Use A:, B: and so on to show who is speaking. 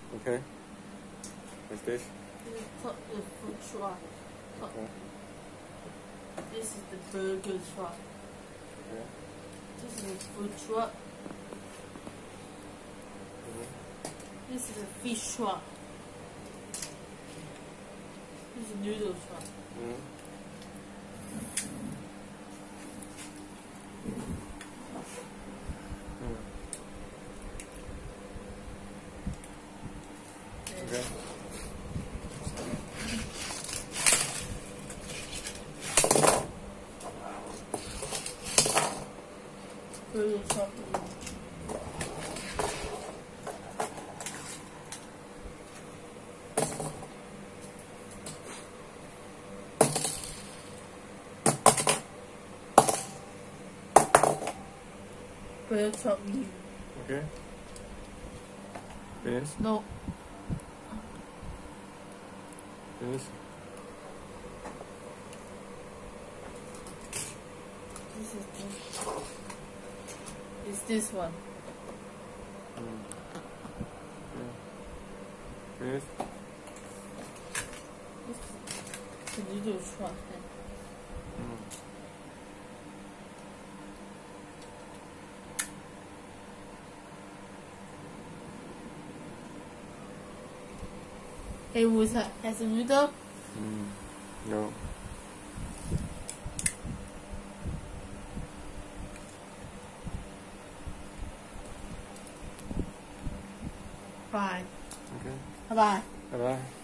A: Okay. What's this?
B: The food truck.
A: Okay.
B: This is the burger truck.
A: Okay.
B: This is a food truck. This is a fish truck. This is a noodle truck.
A: Okay.
B: Burger truck. Burger truck meal.
A: Okay. Finish.
B: No.
A: Finish.
B: This is it's this one.
A: Finish.
B: This is the noodle truck. Hey, was that as a noodle?
A: No.
B: Bye.
A: Okay.
B: Bye bye.
A: Bye bye.